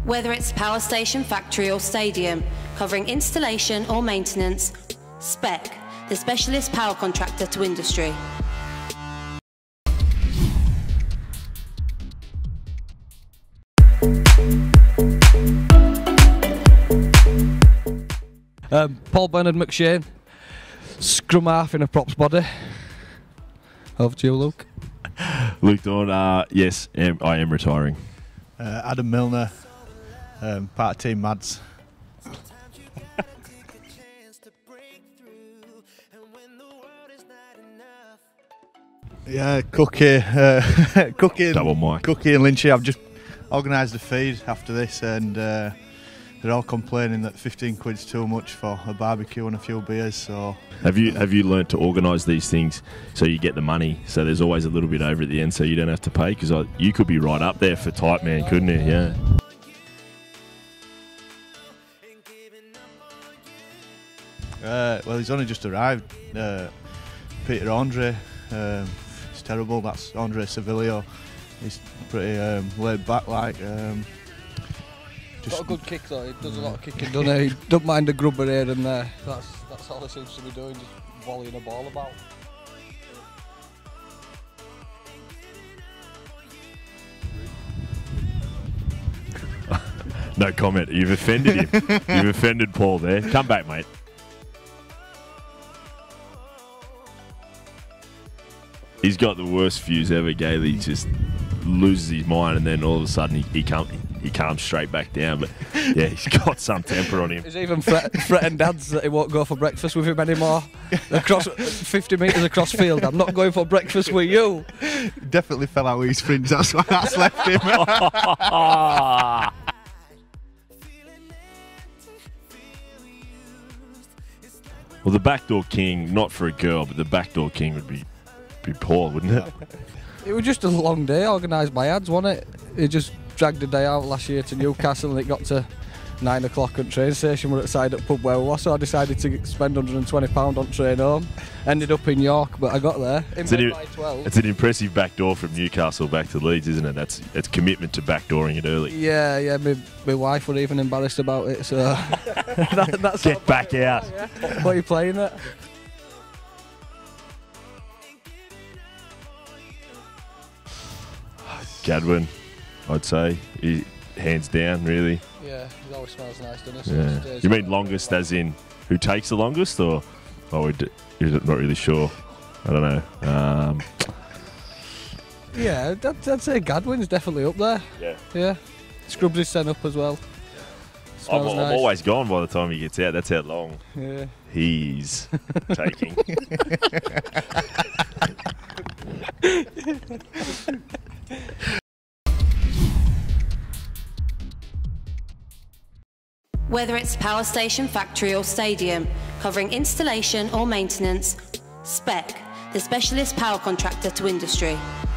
Whether it's power station, factory or stadium, covering installation or maintenance, Spec, the specialist power contractor to industry. Paul Bernard McShane, scrum half in a props body. Over to you, Luke. Luke Dorn, yes, I am retiring. Adam Milner, part of Team Mads. Yeah, Cookie, Double mic. Cookie and Lynchy. I've just organised a feed after this, and they're all complaining that 15 quid's too much for a barbecue and a few beers. So have you learnt to organise these things so you get the money? So there's always a little bit over at the end, so you don't have to pay, because you could be right up there for type man, couldn't you? Yeah. Well, he's only just arrived. Peter Andre, it's terrible. That's Andre Sevilio. He's pretty laid back, like. Got a good kick though. He does a lot of kicking, doesn't he? He don't mind a grubber here and there. That's all he seems to be doing, just volleying a ball about. No comment. You've offended him. You've offended Paul there. Come back, mate. He's got the worst views ever, Gailey. He just loses his mind, and then all of a sudden he calms straight back down. But yeah, he's got some temper on him. He's even threatened dads that he won't go for breakfast with him anymore. Across 50 metres across field, I'm not going for breakfast with you. Definitely fell out with his fringe. That's why that's left him. Well, the backdoor king, not for a girl, but the backdoor king would be Paul, wouldn't it? It was just a long day organised by ads, wasn't it? He just dragged a day out last year to Newcastle, and it got to 9 o'clock at the train station. We're at the side at pub where we were, so I decided to spend £120 on train home. Ended up in York, but I got there by 12. It's an impressive backdoor from Newcastle back to Leeds, isn't it? It's commitment to backdooring it early. Yeah. My wife were even embarrassed about it, so that's get back out. Yeah. What are you playing at? Gadwin, I'd say, hands down, really. Yeah, he always smells nice, doesn't he? Yeah. You mean longest as in who takes the longest, or you're not really sure? I don't know. Yeah, I'd say Gadwin's definitely up there. Yeah. Scrubs is sent up as well. I'm always gone by the time he gets out. That's how long he's taking. Whether it's power station, factory or stadium, covering installation or maintenance, Spec, the specialist power contractor to industry.